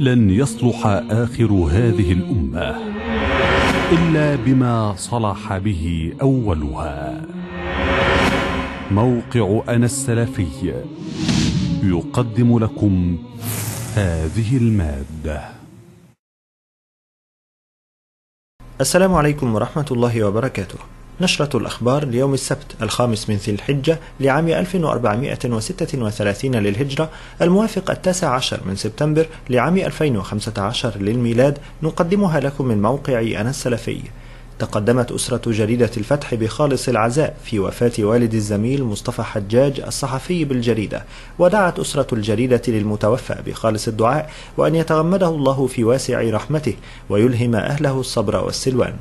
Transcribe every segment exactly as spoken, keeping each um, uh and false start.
لن يصلح آخر هذه الأمة إلا بما صلح به أولها. موقع أنا السلفي يقدم لكم هذه المادة. السلام عليكم ورحمة الله وبركاته. نشرة الأخبار ليوم السبت الخامس من ذي الحجة لعام ألف وأربعمائة وستة وثلاثين للهجرة، الموافق التاسع عشر من سبتمبر لعام ألفين وخمسة عشر للميلاد، نقدمها لكم من موقع أنا السلفي. تقدمت أسرة جريدة الفتح بخالص العزاء في وفاة والد الزميل مصطفى حجاج الصحفي بالجريدة، ودعت أسرة الجريدة للمتوفى بخالص الدعاء وأن يتغمده الله في واسع رحمته ويلهم أهله الصبر والسلوان.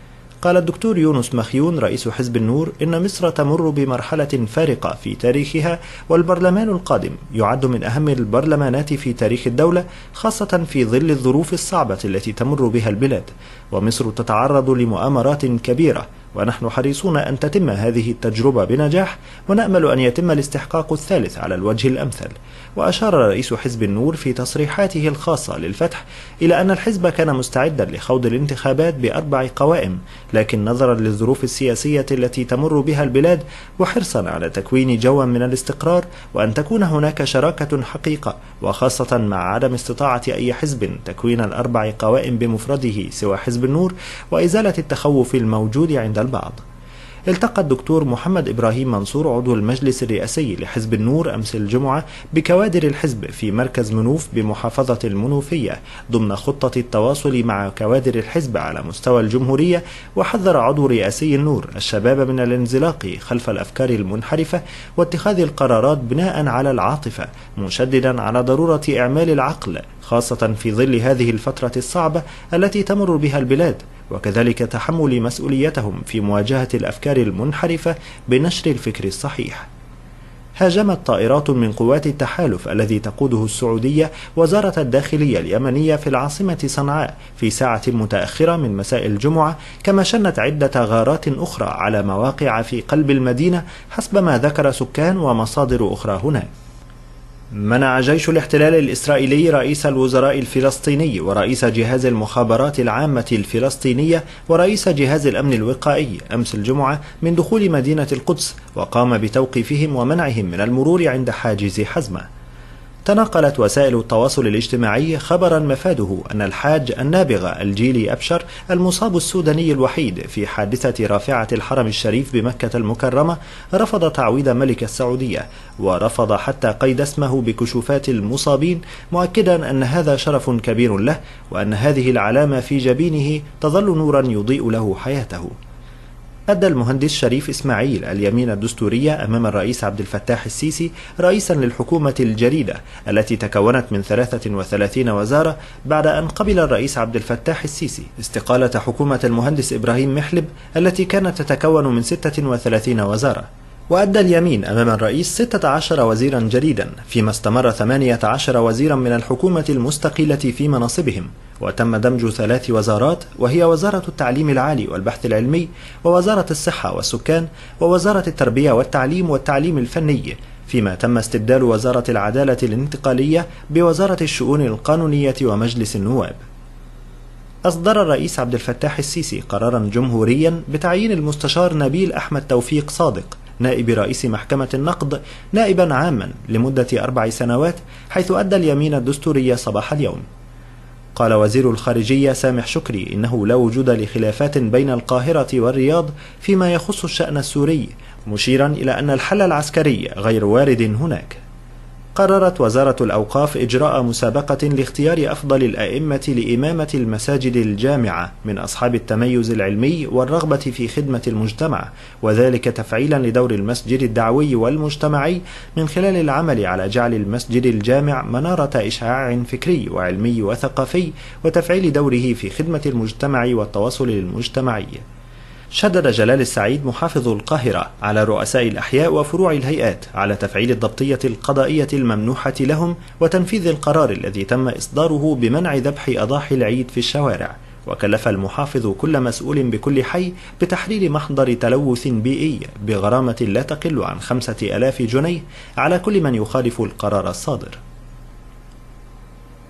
قال الدكتور يونس مخيون رئيس حزب النور إن مصر تمر بمرحلة فارقة في تاريخها، والبرلمان القادم يعد من أهم البرلمانات في تاريخ الدولة، خاصة في ظل الظروف الصعبة التي تمر بها البلاد، ومصر تتعرض لمؤامرات كبيرة، ونحن حريصون أن تتم هذه التجربة بنجاح، ونأمل أن يتم الاستحقاق الثالث على الوجه الأمثل. وأشار رئيس حزب النور في تصريحاته الخاصة للفتح إلى أن الحزب كان مستعدا لخوض الانتخابات بأربع قوائم، لكن نظرا للظروف السياسية التي تمر بها البلاد وحرصا على تكوين جو من الاستقرار وأن تكون هناك شراكة حقيقة، وخاصة مع عدم استطاعة أي حزب تكوين الأربع قوائم بمفرده سوى حزب النور وإزالة التخوف الموجود عند البعض. التقى الدكتور محمد إبراهيم منصور عضو المجلس الرئاسي لحزب النور أمس الجمعة بكوادر الحزب في مركز منوف بمحافظة المنوفية ضمن خطة التواصل مع كوادر الحزب على مستوى الجمهورية، وحذر عضو رئاسي النور الشباب من الانزلاق خلف الأفكار المنحرفة واتخاذ القرارات بناء على العاطفة، مشددا على ضرورة إعمال العقل خاصة في ظل هذه الفترة الصعبة التي تمر بها البلاد، وكذلك تحمل مسؤوليتهم في مواجهة الأفكار المنحرفة بنشر الفكر الصحيح. هاجمت طائرات من قوات التحالف الذي تقوده السعودية وزارة الداخلية اليمنية في العاصمة صنعاء في ساعة متأخرة من مساء الجمعة، كما شنت عدة غارات أخرى على مواقع في قلب المدينة حسب ما ذكر سكان ومصادر أخرى هناك. منع جيش الاحتلال الإسرائيلي رئيس الوزراء الفلسطيني ورئيس جهاز المخابرات العامة الفلسطينية ورئيس جهاز الأمن الوقائي أمس الجمعة من دخول مدينة القدس، وقام بتوقيفهم ومنعهم من المرور عند حاجز حزمة. تناقلت وسائل التواصل الاجتماعي خبرا مفاده أن الحاج النابغة الجيلي أبشر المصاب السوداني الوحيد في حادثة رافعة الحرم الشريف بمكة المكرمة رفض تعويض ملك السعودية، ورفض حتى قيد اسمه بكشوفات المصابين، مؤكدا أن هذا شرف كبير له، وأن هذه العلامة في جبينه تظل نورا يضيء له حياته. أدى المهندس شريف إسماعيل اليمين الدستورية أمام الرئيس عبد الفتاح السيسي رئيسا للحكومة الجديدة التي تكونت من ثلاثة وثلاثين وزارة، بعد أن قبل الرئيس عبد الفتاح السيسي استقالة حكومة المهندس إبراهيم محلب التي كانت تتكون من ستة وثلاثين وزارة. وأدى اليمين أمام الرئيس ستة عشر وزيرا جديدا، فيما استمر ثمانية عشر وزيرا من الحكومة المستقلة في مناصبهم، وتم دمج ثلاث وزارات وهي وزارة التعليم العالي والبحث العلمي، ووزارة الصحة والسكان، ووزارة التربية والتعليم والتعليم الفني، فيما تم استبدال وزارة العدالة الانتقالية بوزارة الشؤون القانونية ومجلس النواب. أصدر الرئيس عبد الفتاح السيسي قرارا جمهوريا بتعيين المستشار نبيل أحمد توفيق صادق نائب رئيس محكمة النقد نائبا عاما لمدة أربع سنوات، حيث أدى اليمين الدستورية صباح اليوم. قال وزير الخارجية سامح شكري إنه لا وجود لخلافات بين القاهرة والرياض فيما يخص الشأن السوري، مشيرا إلى أن الحل العسكري غير وارد هناك. قررت وزارة الأوقاف إجراء مسابقة لاختيار أفضل الأئمة لإمامة المساجد الجامعة من أصحاب التميز العلمي والرغبة في خدمة المجتمع، وذلك تفعيلا لدور المسجد الدعوي والمجتمعي من خلال العمل على جعل المسجد الجامع منارة إشعاع فكري وعلمي وثقافي، وتفعيل دوره في خدمة المجتمع والتواصل المجتمعي. شدد جلال السعيد محافظ القاهرة على رؤساء الأحياء وفروع الهيئات على تفعيل الضبطية القضائية الممنوحة لهم وتنفيذ القرار الذي تم إصداره بمنع ذبح أضاحي العيد في الشوارع، وكلف المحافظ كل مسؤول بكل حي بتحرير محضر تلوث بيئي بغرامة لا تقل عن خمسة آلاف جنيه على كل من يخالف القرار الصادر.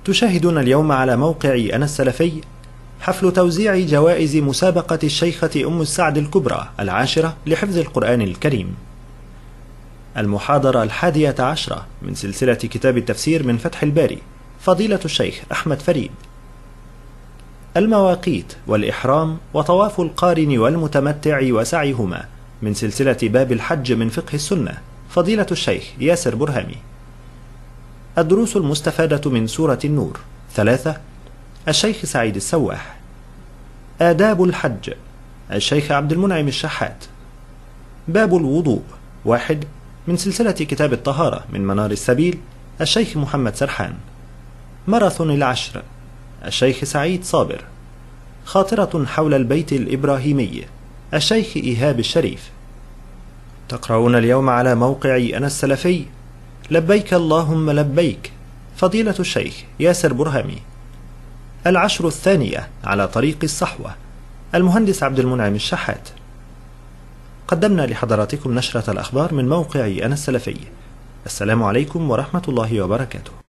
تشاهدون اليوم على موقع أنا السلفي حفل توزيع جوائز مسابقة الشيخة أم السعد الكبرى العاشرة لحفظ القرآن الكريم. المحاضرة الحادية عشرة من سلسلة كتاب التفسير من فتح الباري، فضيلة الشيخ أحمد فريد. المواقيت والإحرام وطواف القارن والمتمتع وسعيهما من سلسلة باب الحج من فقه السنة، فضيلة الشيخ ياسر برهامي. الدروس المستفادة من سورة النور ثلاثة، الشيخ سعيد السواح. آداب الحج، الشيخ عبد المنعم الشحات. باب الوضوء واحد، من سلسلة كتاب الطهارة من منار السبيل، الشيخ محمد سرحان. ماراثون العشر، الشيخ سعيد صابر. خاطرة حول البيت الإبراهيمي، الشيخ إيهاب الشريف. تقرؤون اليوم على موقع أنا السلفي لبيك اللهم لبيك، فضيلة الشيخ ياسر برهامي. العشر الثانية على طريق الصحوة، المهندس عبد المنعم الشحات. قدمنا لحضراتكم نشرة الأخبار من موقع أنا السلفي. السلام عليكم ورحمة الله وبركاته.